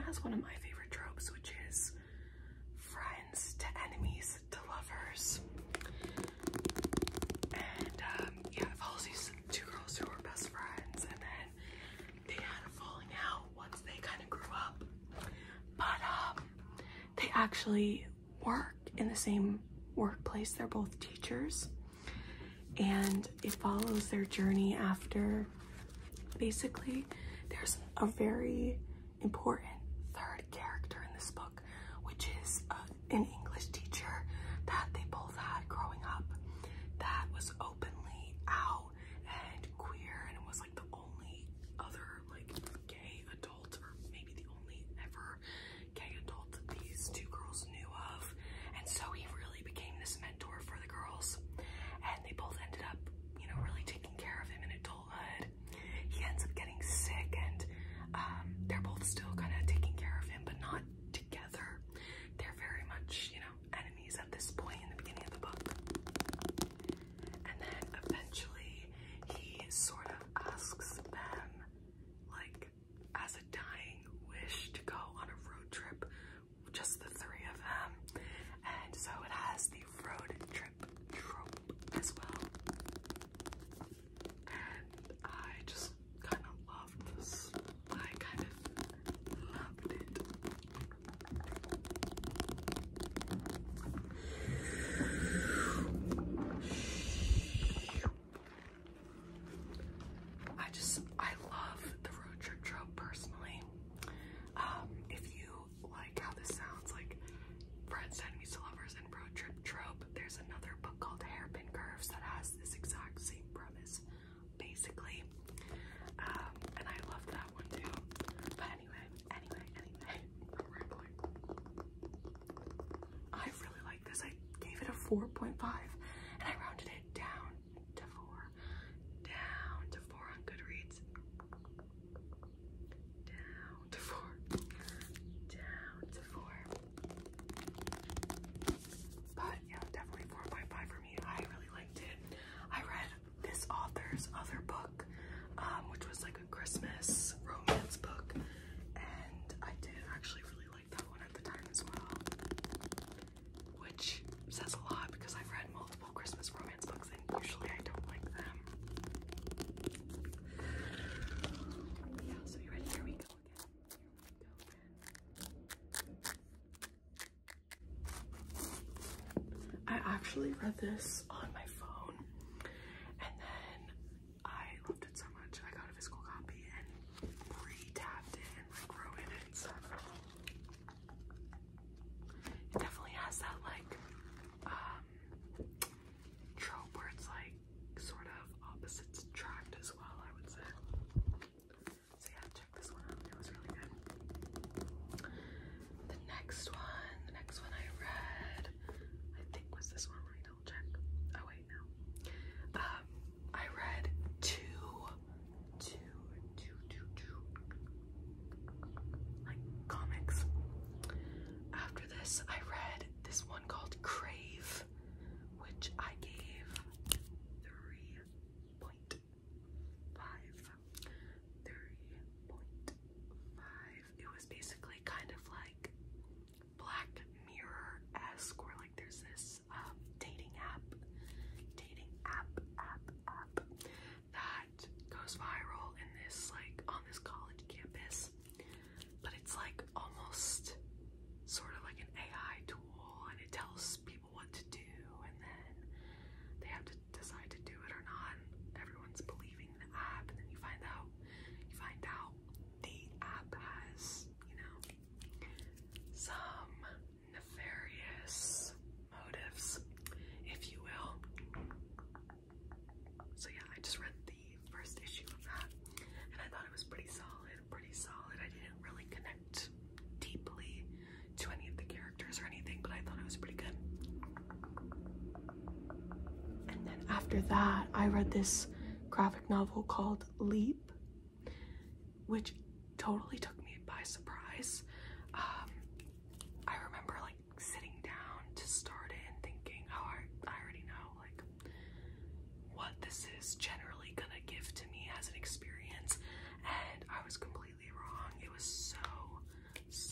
has one of my favorite tropes, which is friends to enemies to lovers. And yeah, it follows these two girls who are best friends, and then they had a falling out once they kind of grew up. But they actually work in the same workplace. They're both teachers, and it follows their journey after. Basically, there's a very important third character in this book, which is an English teacher that they both had growing up that was openly out and queer, and it was like the only other like gay adult, or maybe the only ever gay adult these two girls knew of. And so he really became this mentor for the girls, and they both ended up, you know, really taking care of him in adulthood. He ends up getting sick, and they're both still kind of taking care of him, but not together. They're very much, you know, enemies at this point in the beginning of the book. And then eventually he sort of asks them, like, as a dying wish, to go on a road trip, just the three of them. And so it has the road trip trope as well. And I just kind of loved this. I kind of loved it. I love the road trip trope personally. If you like how this sounds, like friends, enemies to lovers, and road trip trope, there's another book called Hairpin Curves that has this exact same premise, basically. And I loved that one too. But anyway, I'm rambling. I really like this. I gave it a 4.5, and I rounded it down to 4. Down to 4 on Goodreads. Down to 4. Down to 4. But yeah, definitely 4.5 for me. I really liked it. I read this author's other book, which was like a Christmas romance book, and I did actually really like that one at the time as well, which says a lot because I've read multiple Christmas romance books and usually I don't like them. Yeah, so you ready? Here we go again. I actually read this on my phone, and then I loved it so much I got a physical copy and re-tabbed it and like wrote in it and stuff. It definitely has that like trope where it's like sort of opposites attract as well, I would say. So yeah, check this one out. It was really good. The next one I read, I think was this one. Let me double check. Oh wait, no. I read two like comics. After this, I read this one called Crave, which I gave 3.5. 3.5. It was basically kind of like Black Mirror-esque, where like there's this dating app that goes viral in this like on this college campus, but it's like almost sort of like an AI tool, and it tells people what to do, and then they have to decide to do it or not. Everyone's believing the app, and then you find out the app has, you know, some nefarious motives, if you will. So yeah, I just read the first issue of that, and I thought it was pretty solid. I didn't really connect deeply to any of the characters or anything, but I thought it was pretty good. And then after that, I read this graphic novel called Leap, which totally took me by surprise. I remember like sitting down to start it and thinking, oh, I already know like what this is generally gonna give to me as an experience, and I was completely wrong. It was so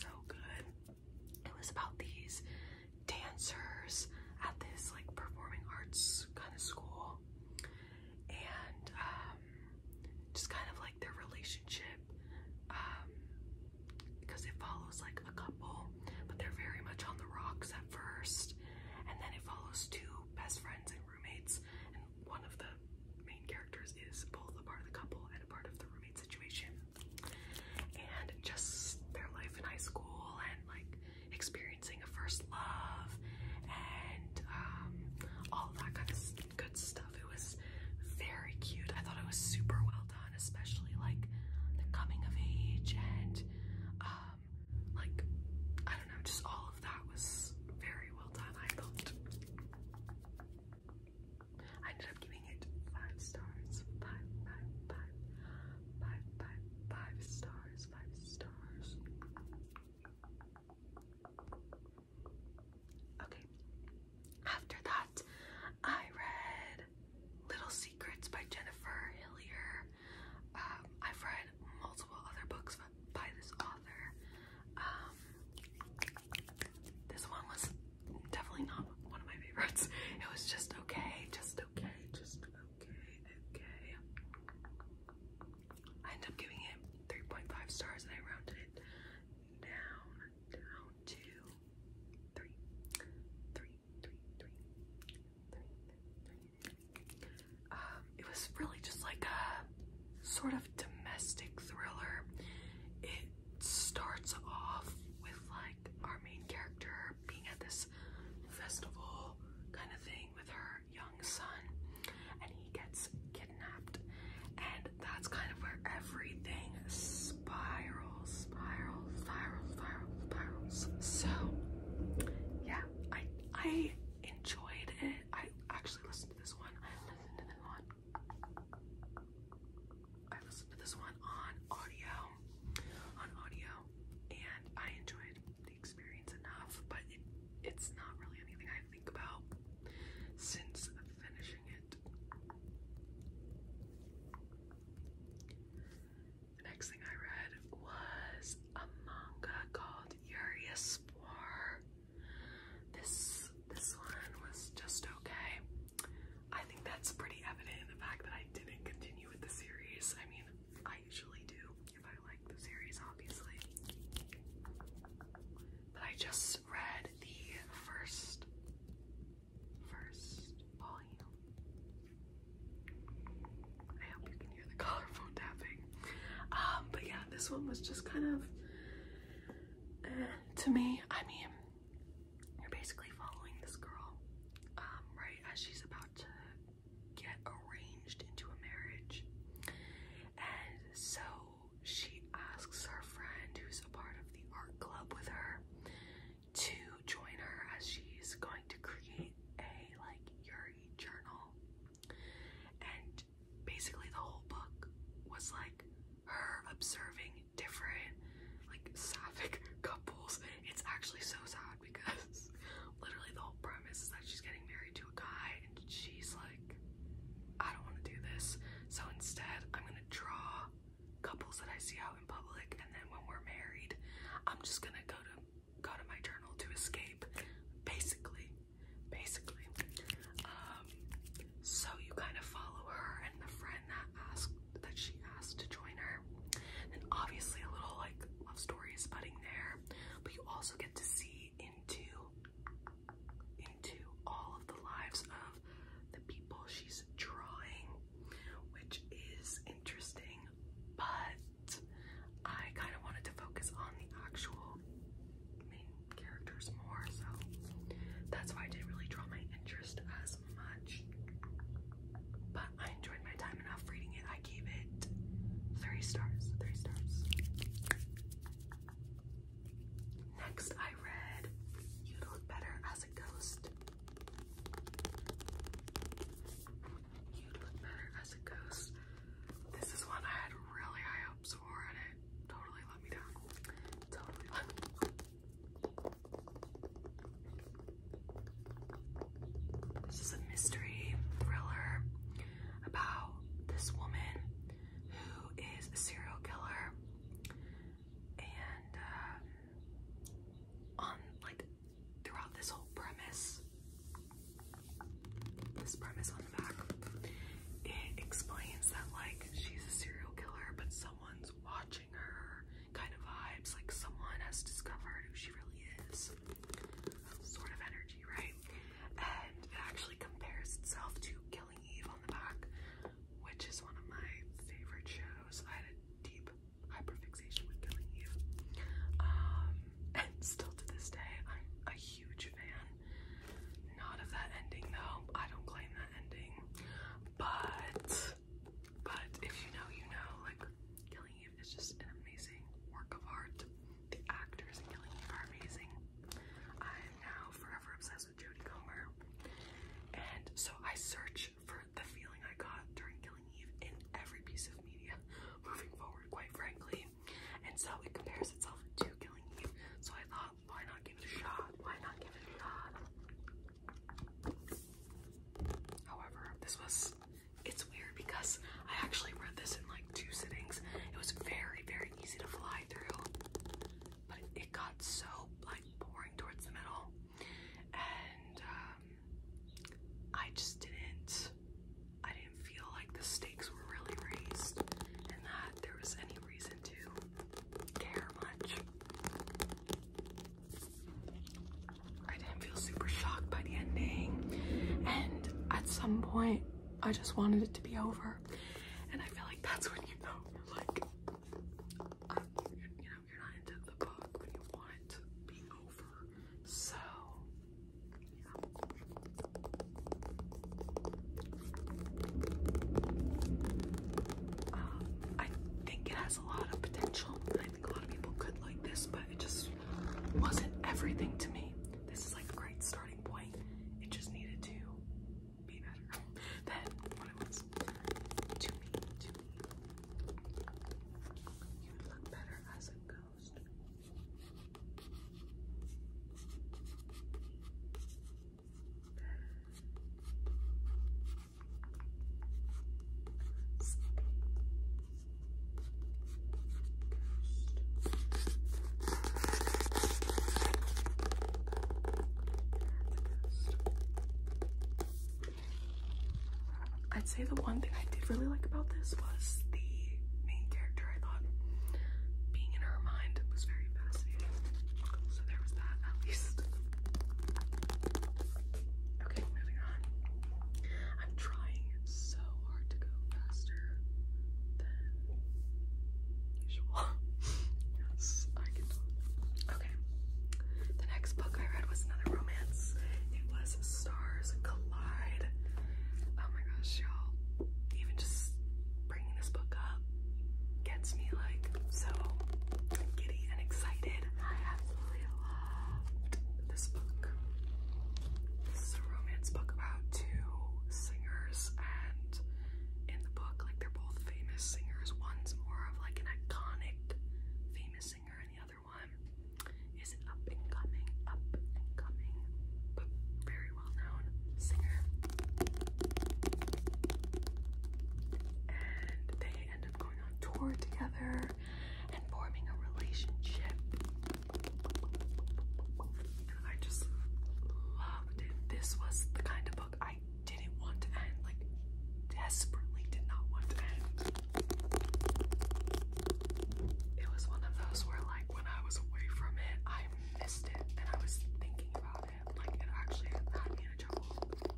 follows like a couple, but they're very much on the rocks at first, and then it follows two best friends and roommates, and one of the main characters is both a part of the couple and a part of the roommate situation, and just their life in high school and like experiencing a first love and all that kind of good stuff. It was very cute. I thought it was super well done, especially like the coming of age and like, I don't know, just all of that was very well done, I thought. I ended up giving it 5 stars. 5 stars. 5 stars. Okay. After that, I read Little Secrets by Jennifer Hillier. I've read multiple other books by this author. This one was definitely not one of my favorites. It was just okay, just okay. I ended up giving it 3.5 stars, and I rounded it down to 3. It was really just like a sort of domestic thriller. It starts off with like our main character being at this festival kind of thing with her young son, and he gets kidnapped, and that's kind of where everything spirals. So yeah, I enjoyed it. I actually listened to this one. I listened to this one on audio, and I enjoyed the experience enough, but it's not really anything I think about since finishing it. The next thing I read was a manga called Yall. This one was just okay. I think that's pretty evident in the fact that I didn't continue with the series. I mean, I usually do if I like the series, obviously. But I just read the first volume. I hope you can hear the collarbone tapping. But yeah, this one was just kind of to me. I mean, you're basically following this girl right as she's about to get arranged into a marriage, and so she asks her friend who's a part of the art club with her to join her as she's going to create a like Yuri journal. And basically the whole book was like her observing different like sapphic couples. It's actually so sad because literally the whole premise is that she's getting married to a guy, and she's like, I don't want to do this, so instead I'm gonna draw couples that I see out in public, and then when we're married, I'm just gonna go to my journal to escape, basically. So you kind of follow her and the friend that she asked to join her, and obviously a little like love story is budding there, but you also get to see into all of the lives of the people she's drawing, which is interesting, but I kind of wanted to focus on the actual main characters more, so that's why I didn't really draw my interest as much. But I enjoyed my time enough reading it. I gave it 3 stars. Next, I read You'd Look Better as a Ghost. This is one I had really high hopes for, and it totally let me down. This is a mystery thriller about this woman who is a serial killer, and on like throughout this whole premise on the back, it explains that like she's a serial killer, but someone's watching her, kind of vibes like someone has some point I just wanted it to be over, and I feel like that's when you know you're like, you know, you're not into the book when you want it to be over. So I think it has a lot of potential. I think a lot of people could like this, but it just wasn't everything to me. This is like a great starting point. It just needed to be better than what it was to me. You would look better as a ghost. I'd say the one thing I did really like about this was the main character. I thought being in her mind was very fascinating. So there was that, at least. Okay, moving on. I'm trying so hard to go faster than usual. Yes, I can talk. Okay. The next book I read was another romance. It was Stars Collide. Oh my gosh, y'all. Even just bringing this book up gets me like so giddy and excited. I absolutely loved this book. This is a romance book about two singers, and in the book, like, they're both famous singers. One's more of like an iconic famous singer, and the other one is an up and coming, but very well known singer. And they end up going on tour together and forming a relationship. And I just loved it. This was the kind of book I didn't want to end, like desperately did not want to end. It was one of those where, like, when I was away from it, I missed it, and I was thinking about it. Like, it actually had me in a chokehold.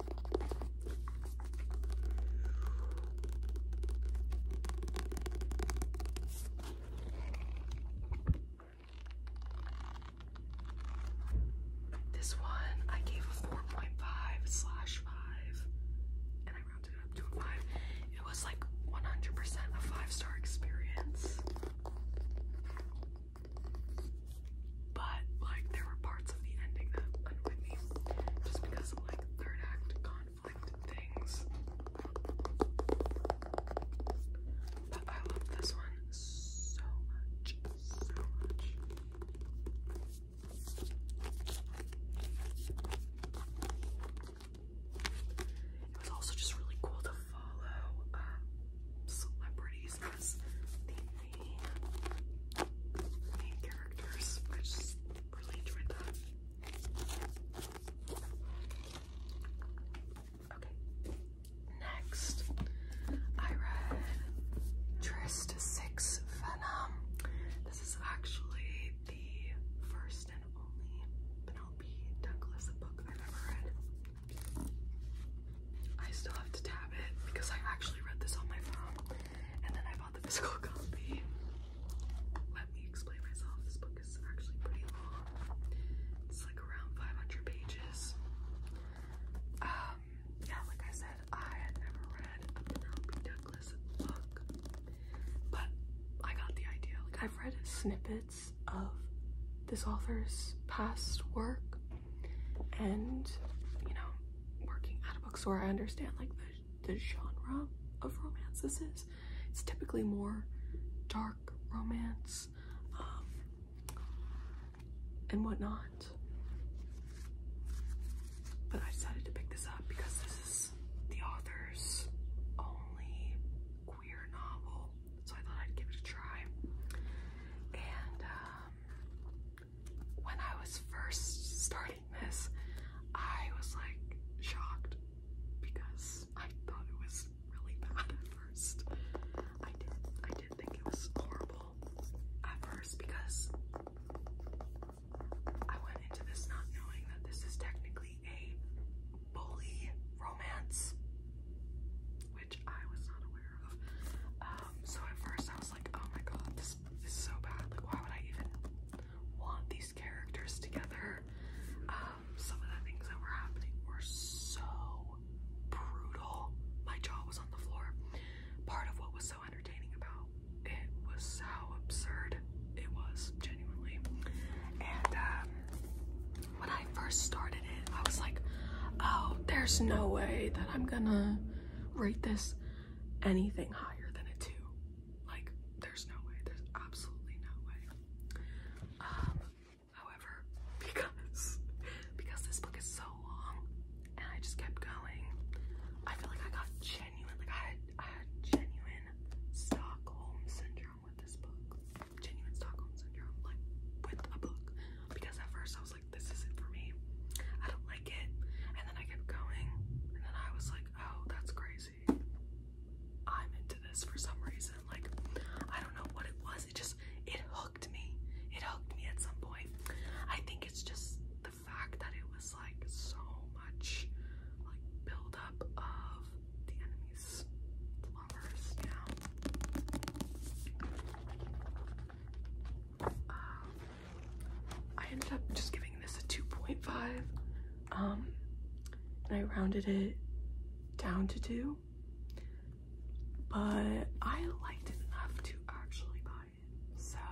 This one I gave a 4.5/5, and I rounded it up to a 5. It was like 100% a 5-star experience. But like, there were parts of the ending that annoyed me just because of like third act conflict things. But I love this one so much, so much. It was also just really cool to follow celebrities as the main characters. I just really enjoyed that. Okay, next I read Trist 6 Venom. This is actually the first and only Penelope Douglas book I've ever read. I still have to tab it because I actually read this on my phone, and then I bought the physical copy. Let me explain myself. This book is actually pretty long. It's like around 500 pages. Yeah, like I said, I had never read a Penelope Douglas book, but I got the idea. Like, I've read snippets of this author's past work, and you know, working at a bookstore, I understand like the genre of romance this is. It's typically more dark romance and whatnot, but I decided to pick this up because this is the author's only queer novel, so I thought I'd give it a try. And when I was first starting this, I was like shocked because I thought it was really bad at first. I did think it was horrible at first because I went into this not knowing that this is technically a bully romance. first started it, I was like, oh, there's no way that I'm gonna rate this anything higher than a 2. Like, there's no way. There's absolutely no way. However, because this book is so long and I just kept going, I feel like I got genuine, like I had genuine Stockholm syndrome with this book. Genuine Stockholm syndrome, like with a book. Because at first I was like, this isn't for me. I don't like it. And then I kept going. And then I was like, oh, that's crazy. I'm into this for some reason. Like, I don't know what it was. It hooked me. It hooked me at some point. I think it's just the fact that it was like so much like build up of the enemy's lovers, you know. I ended up just giving this a 2.5. And I rounded it down to 2. But I liked it enough to actually buy it. So,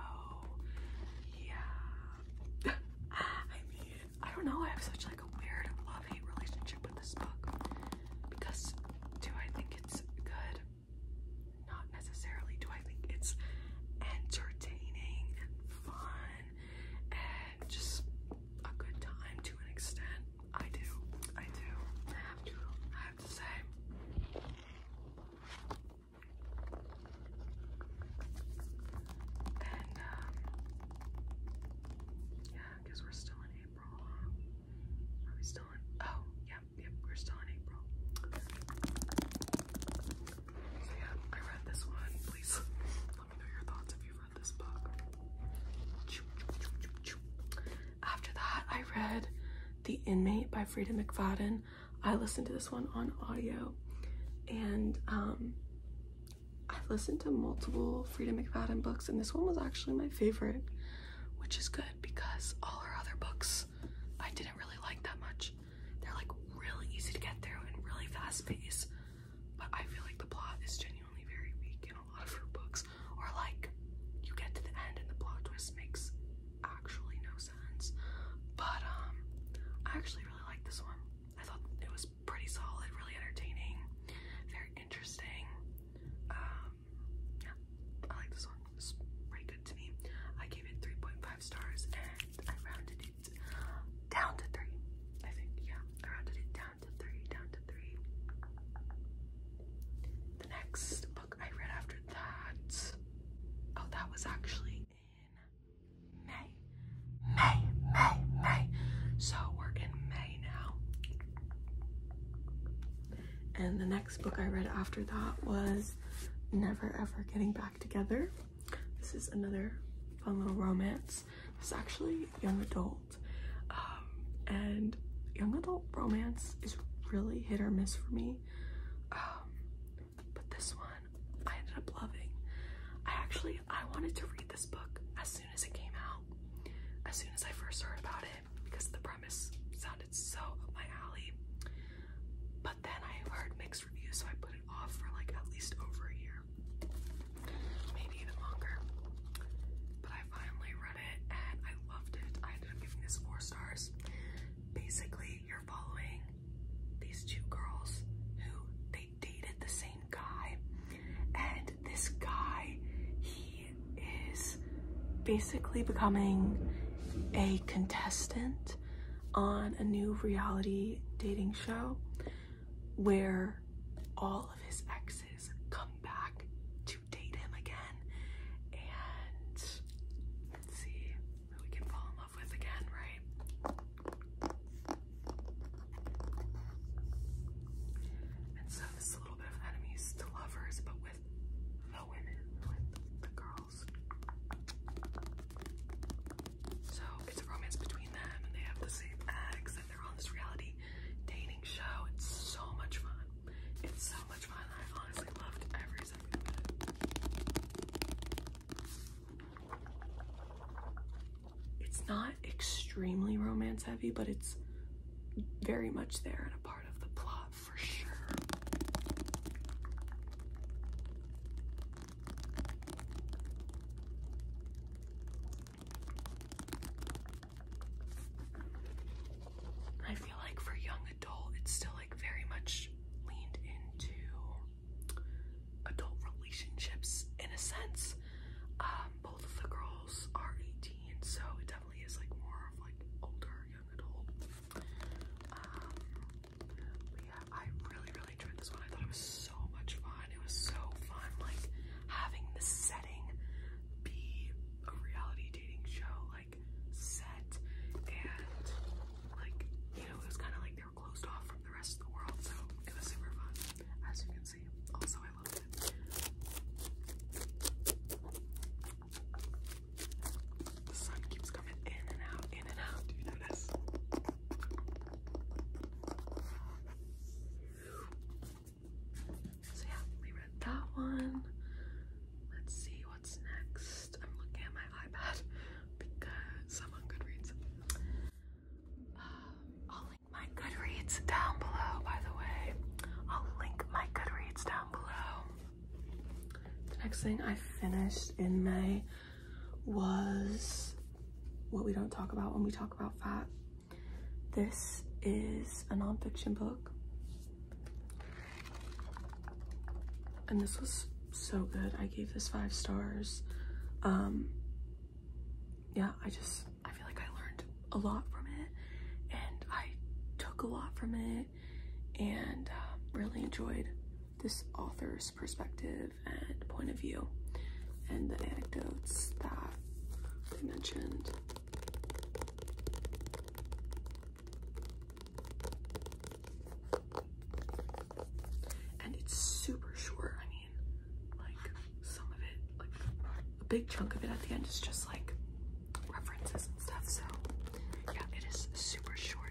yeah. I mean, I don't know. I have such like a weird love-hate relationship with this book. Because do I think it's good? Not necessarily. Do I think it's entertaining and fun and just a good time to an extent? I do. I have to say. And yeah, I guess we're still in April, huh? Are we still in? Oh, yep, we're still in April. So yeah, I read this one. Please let me know your thoughts if you've read this book. After that, I read The Inmate by Frida McFadden. I listened to this one on audio, and I've listened to multiple Frida McFadden books, and this one was actually my favorite, which is good because all her other books I didn't really like that much. They're like really easy to get through and really fast paced, but I feel like the plot is genuinely very weak in a lot of her books, or like you get to the end and the plot twist makes actually no sense. But I actually really like this one. I thought it was pretty solid, really entertaining, very interesting. Yeah, I like this one. It was pretty good to me. I gave it 3.5 stars and I rounded it down to 3. I think, yeah, I rounded it down to 3, The next book I read after that, oh, that was actually in May. So we're in May now. And the next book I read after that was Never Ever Getting Back Together. This is another fun little romance. This is actually young adult. And young adult romance is really hit or miss for me. But this one I ended up loving. I wanted to read this book as soon as it came out. As soon as I first heard about it, because the premise sounded so up my alley. But then I heard mixed reviews, so I put it off for like at least over a year, maybe even longer. But I finally read it and I loved it. I ended up giving this 4 stars. Basically, you're following these 2 girls who they dated the same guy, and this guy, he is basically becoming a contestant on a new reality dating show where all of his exes come back to date him again, and let's see who we can fall in love with again, right? And so this is a little bit of enemies to lovers, but with the women, with the girls. So it's a romance between them, and they have the same ex, and they're on this reality dating show. It's so much fun. It's so much fun. I honestly loved every second of it. It's not extremely romance heavy, but it's very much there and a part of the plot for sure. Goodreads down below, by the way. I'll link my Goodreads down below. The next thing I finished in May was what we don't talk about when we talk about fat. This is a nonfiction book. And this was so good. I gave this 5 stars. Yeah, I feel like I learned a lot from it, and I took a lot from it, and really enjoyed this author's perspective and point of view and the anecdotes that they mentioned. And it's super short. I mean, like, some of it, like a big chunk of it at the end is just like references and stuff. So yeah, it is super short.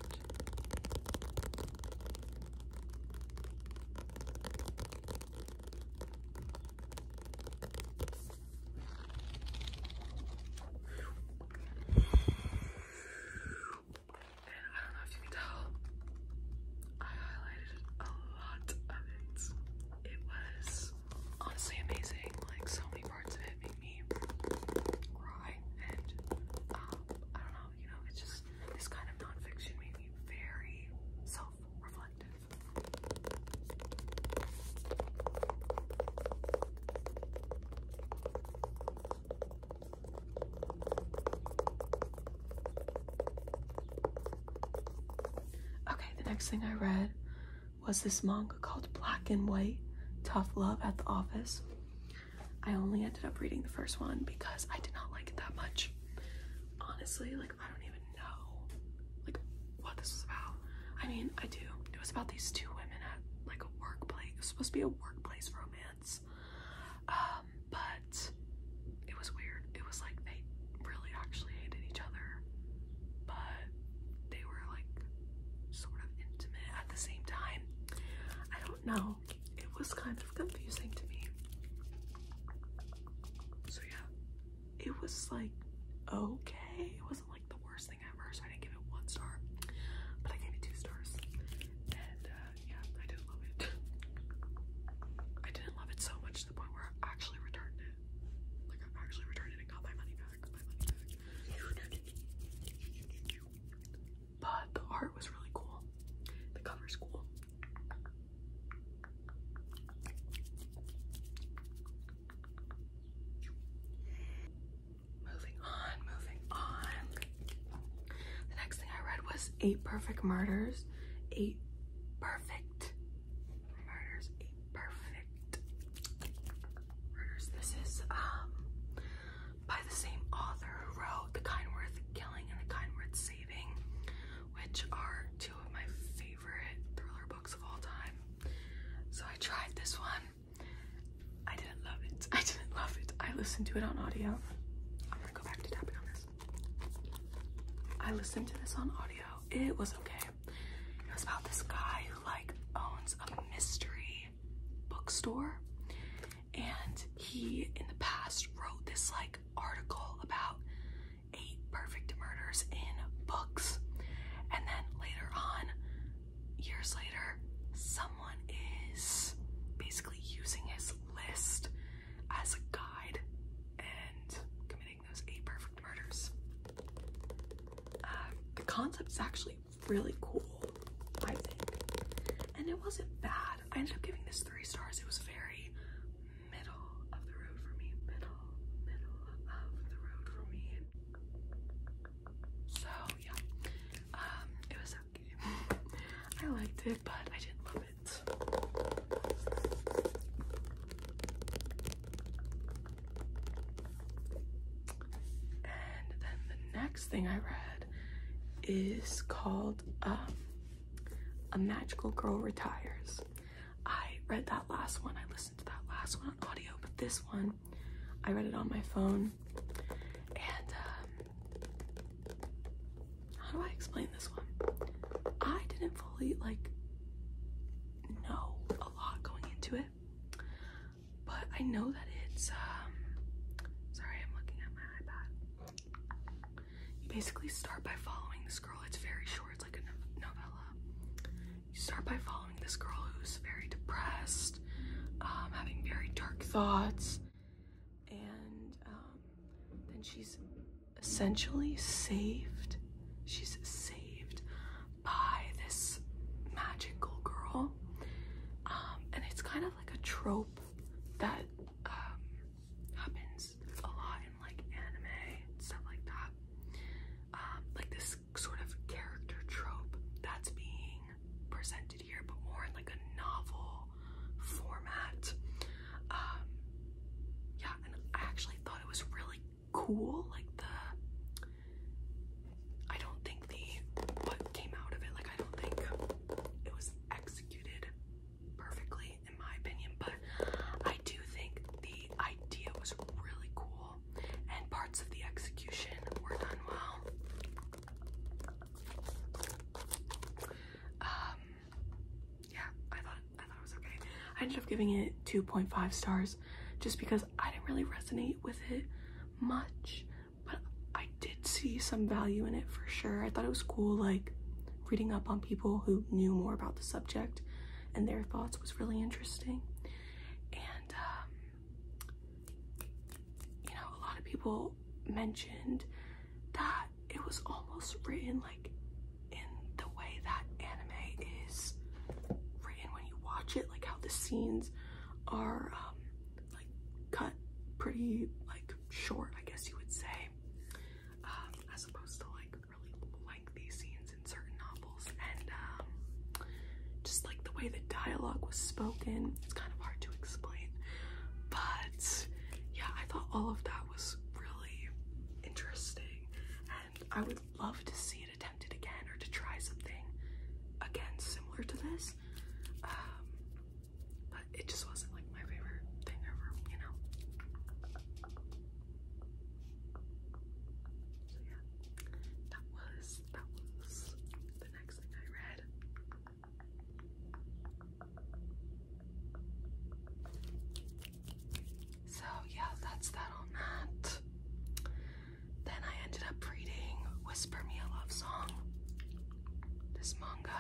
Next thing I read was this manga called Black and White, Tough Love at the Office. I only ended up reading the first one because I did not like it that much. Honestly, like, I don't even know like what this was about. I mean, I do. It was about these 2 women at like a workplace. It was supposed to be a workplace romance. But it was weird. It was like they really actually hated each other, but they were like sort of intimate at the same time. I don't know. It was kind of confusing to me. So yeah, it was like okay. It wasn't like the worst thing ever, so I didn't give it 1 star, but I gave it 2 stars. And yeah, I did love it. I didn't love it so much to the point where I actually returned it. Like, I actually returned it and got my money back. But the art was really cool. The cover's cool. Moving on. The next thing I read was 8 Perfect Murders. 8 Perfect Murders. 8 Perfect Murders. This is by the same author who wrote The Kind Worth Killing and The Kind Worth Saving, which are 2 of my favorite thriller books of all time. So I tried this one. I didn't love it. I listened to it on audio. I'm gonna go back to tapping on this. I listened to this on audio. It was okay. It was about this guy who like owns a mystery bookstore, and he in the past wrote this like article about 8 perfect murders in books, and then later on, years later, someone is basically using his list as a guide and committing those 8 perfect murders. The concept is actually really cool, I think, and it wasn't bad. I ended up giving this 3 stars. It was very middle of the road for me. Middle of the road for me. So yeah, it was okay. I liked it, but I didn't love it. And then the next thing I read is called A Magical Girl Retires. I read that last one. I listened to that last one on audio, but this one, I read it on my phone. And how do I explain this one? I didn't fully like know a lot going into it, but I know that it's sorry, I'm looking at my iPad. You basically start by following this girl. It's very short. It's like a novella, thoughts, and then she's essentially saved. She's saved by this magical girl, and it's kind of like a trope that happens a lot in like anime and stuff like that. Like this sort of character trope that's being presented here, but more in like a novel format. Yeah, and I actually thought it was really cool. Like I don't think what came out of it, like I don't think it was executed perfectly in my opinion, but I do think the idea was really cool and parts of the execution were done well. Yeah, I thought it was okay. I ended up giving it 2.5 stars just because I didn't really resonate with it much, but I did see some value in it for sure. I thought it was cool, like reading up on people who knew more about the subject and their thoughts was really interesting. And you know, a lot of people mentioned that it was almost written like in the way that anime is written when you watch it, like how the scenes are like cut pretty like short, I guess you would say, as opposed to like really lengthy scenes in certain novels. And just like the way the dialogue was spoken, it's kind of hard to explain, but yeah, I thought all of that was really interesting, and I would love to see it attempted again, or to try something again similar to this. But it just wasn't like my favorite thing ever, you know. So yeah, that was the next thing I read. So yeah, that's that on that. Then I ended up reading Whisper Me a Love Song, this manga.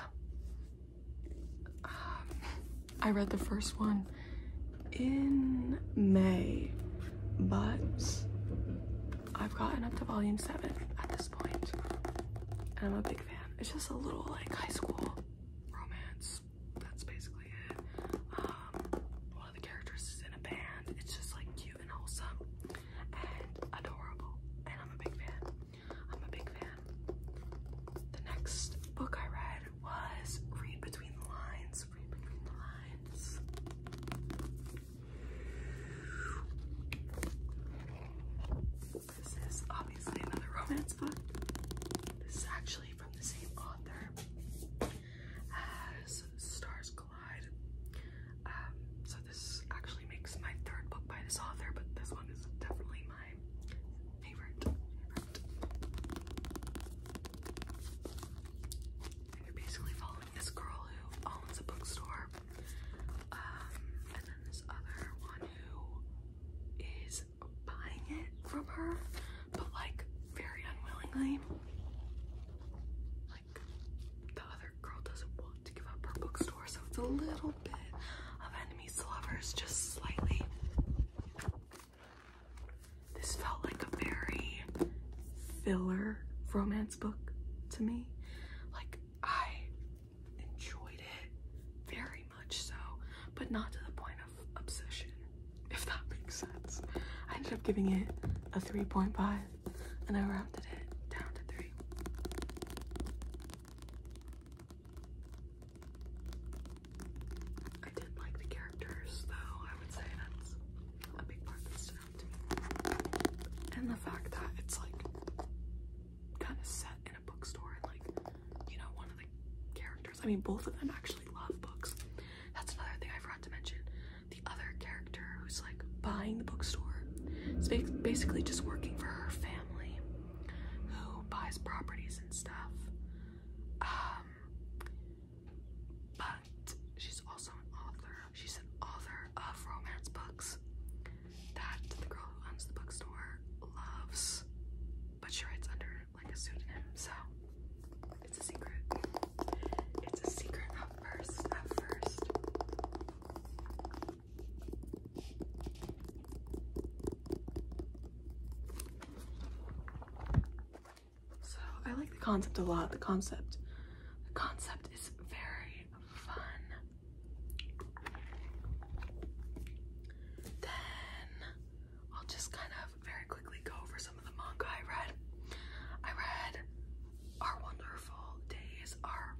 I read the first one in May, but I've gotten up to volume 7 at this point, and I'm a big fan. It's just a little like high school romance. That's basically it. One of the characters is in a band. It's just like cute and wholesome and adorable, and I'm a big fan. The next book I read was Read Between the Lines. This is obviously another romance book. This is actually from the same author as Stars Collide. So this actually makes my 3rd book by this author, but this one is definitely my favorite. And you're basically following this girl who owns a bookstore, and then this other one who is buying it from her, but like very unwillingly. Like the other girl doesn't want to give up her bookstore, so it's a little bit of enemies to lovers, just slightly. This felt like a very filler romance book to me. Like I enjoyed it very much so, but not to the point of obsession, if that makes sense. I ended up giving it a 3.5, and I rounded it down to 3. I did like the characters, though. I would say that's a big part that stood out to me. And the fact that it's like kind of set in a bookstore, and like, you know, one of the characters, I mean, both of them actually love books. That's another thing I forgot to mention. The other character who's like buying the bookstore is basically just working for her family, who buys properties and stuff. But she's also an author. She's an author of romance books that the girl who owns the bookstore loves, but she writes under like a pseudonym, so it's a secret. It's a secret at first. concept a lot. The concept is very fun. Then I'll just kind of very quickly go over some of the manga I read. I read Our Wonderful Days.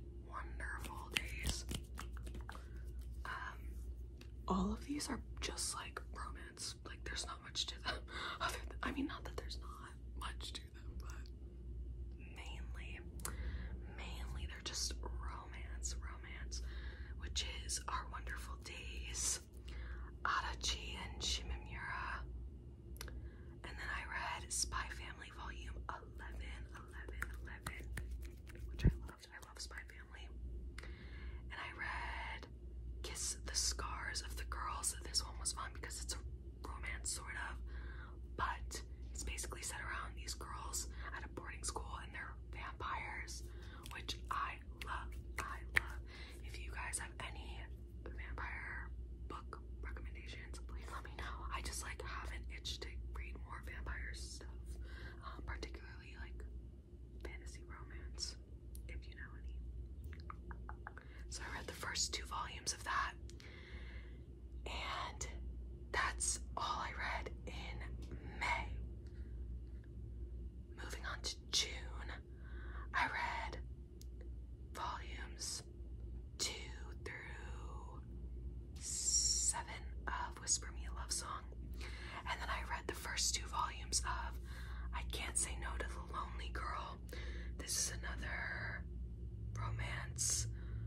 All of these are just like romance. Like there's not much to them. I mean, not that there's not much to them, but mainly they're just romance, which is Our Wonderful Days, Adachi and Shimamura. And then I read Spy Family Volume 11, which I loved. I love Spy Family. And I read Kiss the Scars of the Girls. This one was fun because it's a romance, sort of, but it's basically set around these girls at a boarding school and they're vampires, which I love. If you guys have any vampire book recommendations, please let me know. I just like have an itch to read more vampire stuff, particularly like fantasy romance, if you know any. So I read the first 2 volumes of that, and that's all I read in May. Moving on to June, I read volumes 2 through 7 of Whisper Me a Love Song, and then I read the first 2 volumes of I Can't Say No to the Lonely Girl. This is another romance.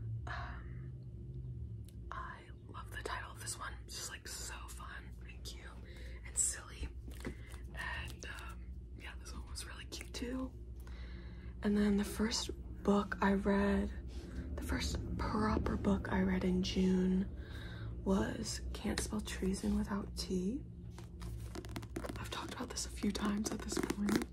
I love the title of this one. It's just like so fun and cute and silly, and yeah, this one was really cute too. And then the first proper book I read in June was Can't Spell Treason Without T. I've talked about this a few times at this point.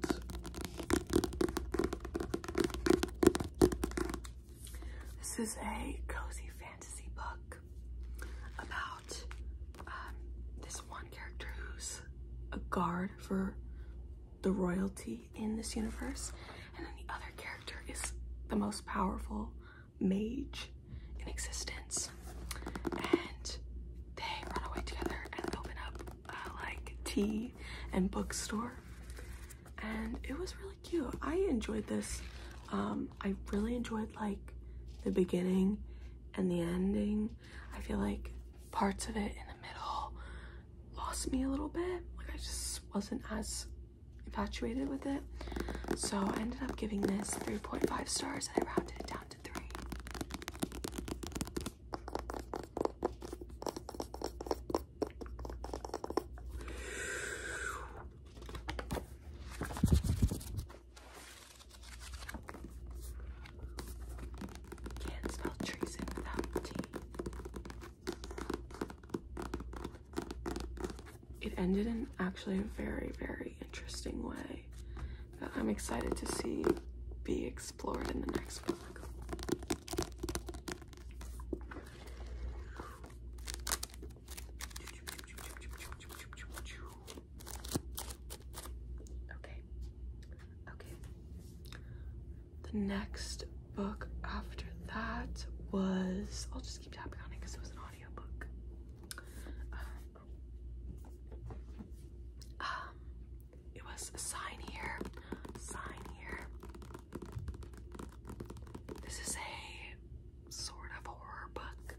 This is a cozy fantasy book about this one character who's a guard for the royalty in this universe, and then the other character is the most powerful mage in existence, and they run away together and open up like tea and bookstore, and it was really cute. I enjoyed this. I really enjoyed like the beginning and the ending. I feel like parts of it in the middle lost me a little bit. Like I just wasn't as infatuated with it. So I ended up giving this 3.5 stars and I rounded it down to 3. Can't spell treason without T. It ended in actually a very, very interesting way that I'm excited to see be explored in the next book. Okay. The next book after that was, I'll just keep tapping on it because it was an audiobook. It was Sign Here. This is a sort of horror book.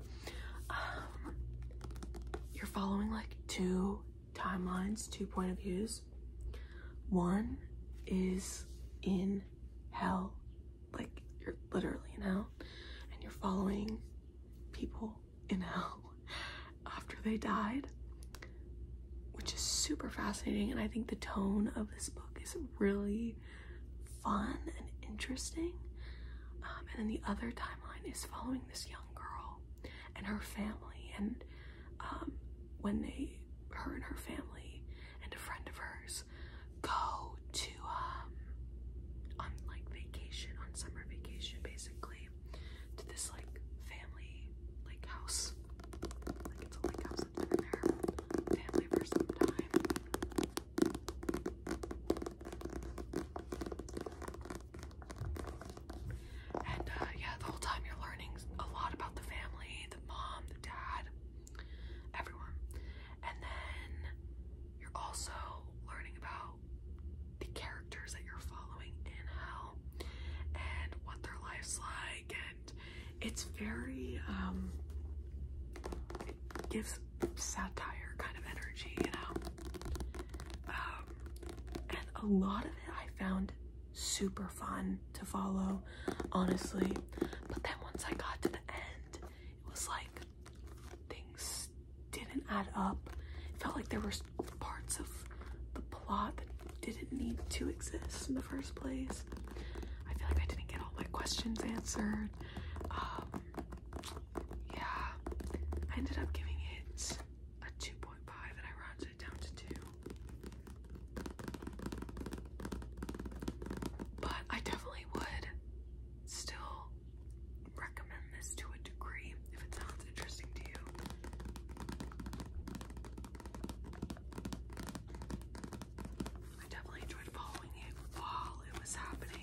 You're following like 2 timelines, 2 point of views. One is in hell, like you're literally in hell, and you're following people in hell after they died, which is super fascinating. And I think the tone of this book is really fun and interesting. And then the other timeline is following this young girl and her family, and when her and her family and a friend of hers go to on like vacation, on summer vacation basically, to this like family lake house. Like it's a lake house that's been in their family for some time. dislike, and it's very it gives satire kind of energy, you know. And a lot of it I found super fun to follow, honestly. But then once I got to the end, it was like things didn't add up. It felt like there were parts of the plot that didn't need to exist in the first place. I feel like I didn't get all my questions answered. Yeah, I ended up giving it a 2.5 and I rounded it down to 2. But I definitely would still recommend this to a degree if it sounds interesting to you. I definitely enjoyed following it while it was happening.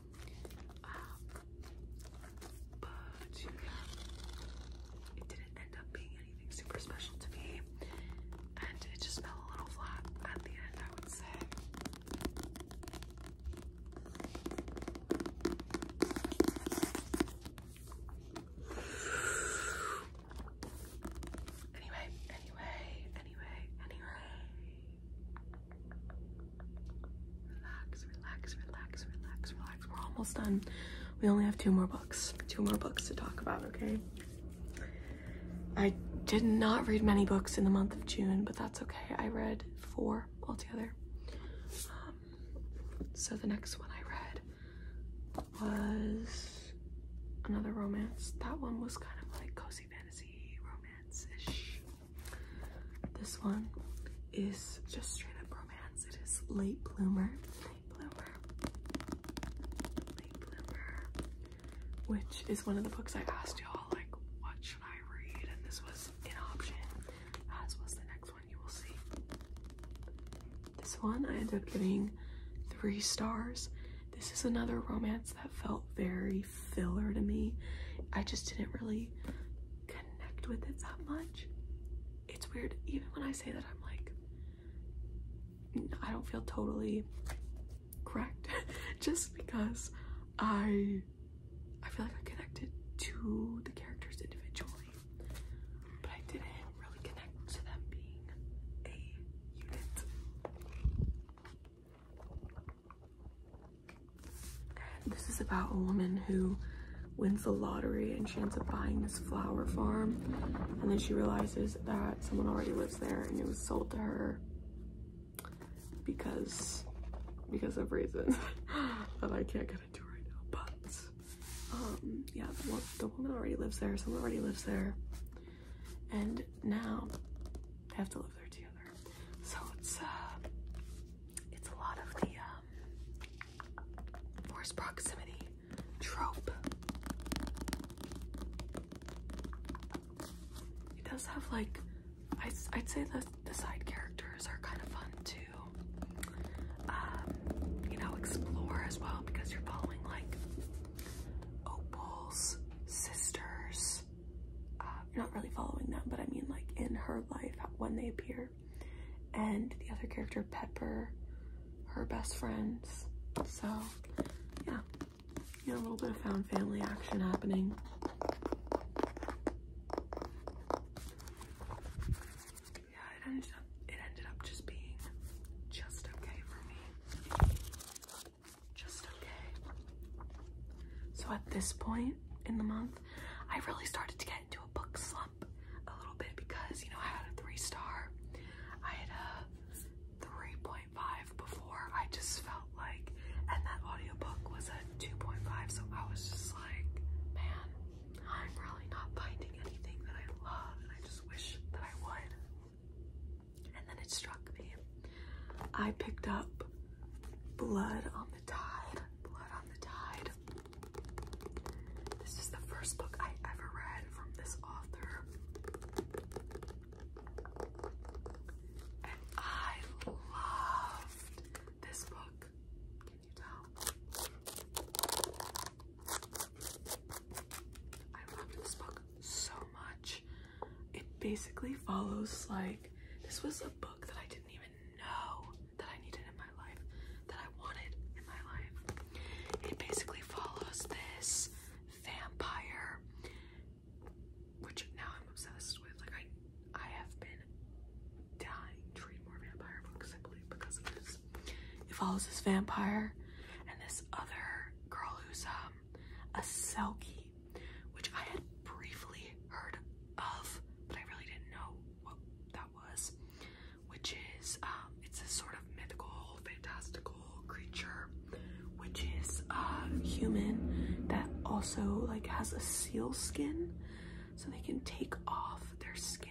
But yeah, it didn't end up being anything super special to me, and it just fell a little flat at the end, I would say. Anyway. Relax. We're almost done. We only have 2 more books. 2 more books to talk about, okay? I did not read many books in the month of June, but that's okay. I read 4 altogether. So the next one I read was another romance. That one was kind of like cozy fantasy romance-ish. This one is just straight up romance. It is Late Bloomer, which is one of the books I asked y'all, like, what should I read? And this was an option, as was the next one you will see. This one I ended up giving 3 stars. This is another romance that felt very filler to me. I just didn't really connect with it that much. It's weird, even when I say that, I'm like, I don't feel totally correct just because I feel like I connected to the characters individually, but I didn't really connect to them being a unit. And this is about a woman who wins the lottery and she ends up buying this flower farm, and then she realizes that someone already lives there and it was sold to her because of reasons that I can't get into right now. But yeah, the woman already lives there, someone already lives there, and now they have to live there together. So it's a lot of the forced proximity trope. It does have, like, I'd say the side characters are kind of fun to you know, explore as well, because you're following like Opal's sisters. You're not really following them, but I mean like in her life when they appear, and the other character, Pepper, her best friends. So yeah, you know, a little bit of found family action happening. Yeah, it ended up just being just okay for me. Just okay. So at this point in the month, I really started to get into a book slump a little bit, because, you know, I had a 3-star. I had a 3.5 before. I just felt like, and that audiobook was a 2.5, so I was just like, man, I'm really not finding anything that I love, and I just wish that I would. And then it struck me. I picked up Blood on the Tide. Blood on the Tide. This is the first book I ever read from this author. And I loved this book. Can you tell? I loved this book so much. It basically follows, like, this was a book that I didn't even know that I needed in my life, that I wanted in my life. It basically follows this girl is this vampire, and this other girl who's a selkie, which I had briefly heard of, but I really didn't know what that was, which is it's a sort of mythical, fantastical creature, which is human that also like has a seal skin, so they can take off their skin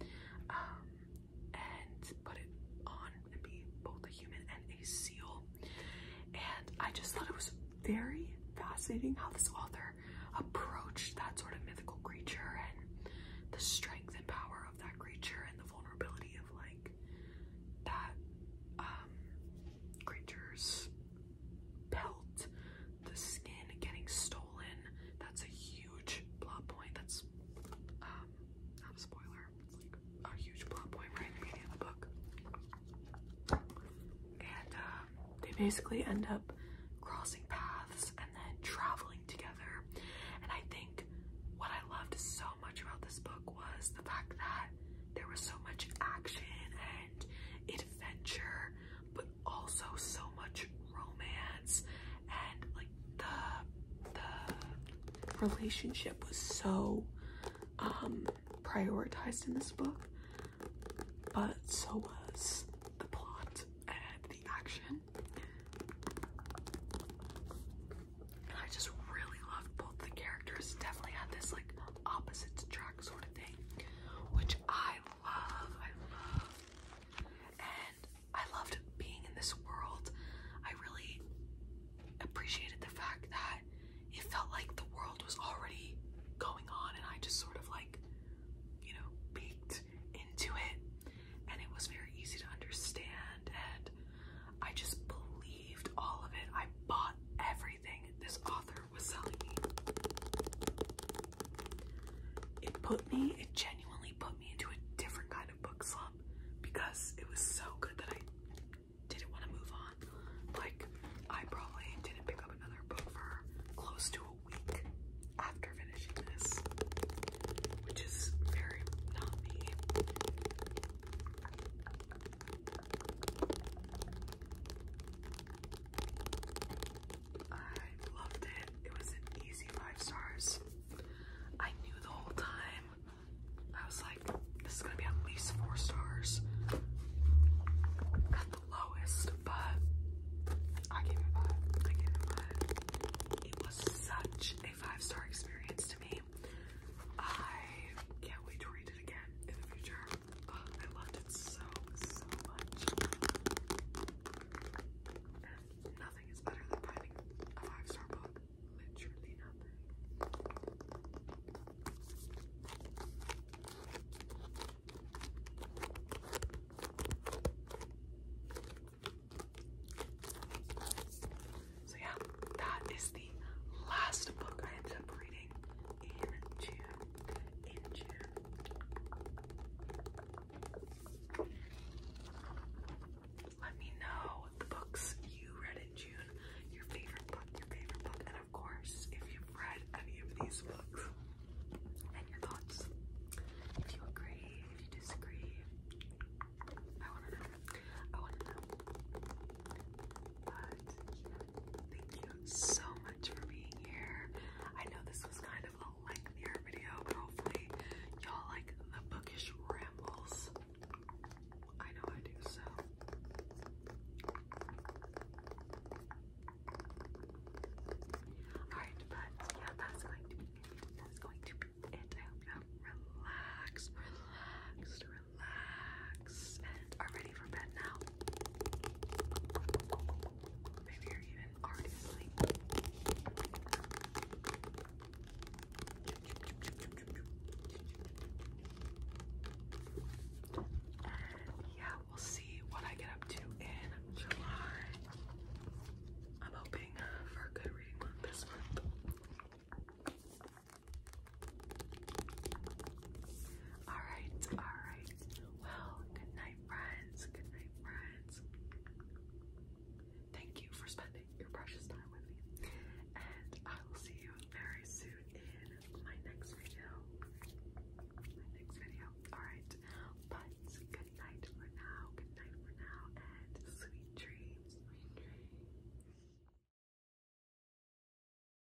and put it on and be both a human and a seal. And I just thought it was very fascinating how this author approached that sort of mythical creature and the strength and power of that creature and the vulnerability of like that creature's pelt, the skin getting stolen. That's a huge plot point. That's not a spoiler, it's like a huge plot point right in the beginning of the book. And they basically end up crossing paths and then traveling together. And I think what I loved so much about this book was the fact that there was so much action and adventure, but also so much romance, and like the relationship was so prioritized in this book, but so was the plot and the action. And I just really loved both the characters. Definitely had this like opposites attract sort of thing, which I love. And I loved being in this world. I really appreciated the fact that it felt like the world was already going on, and I just sort of like, you know, peeked into it, and it was very easy to understand, and I just believed all of it. I bought everything this author was selling me. It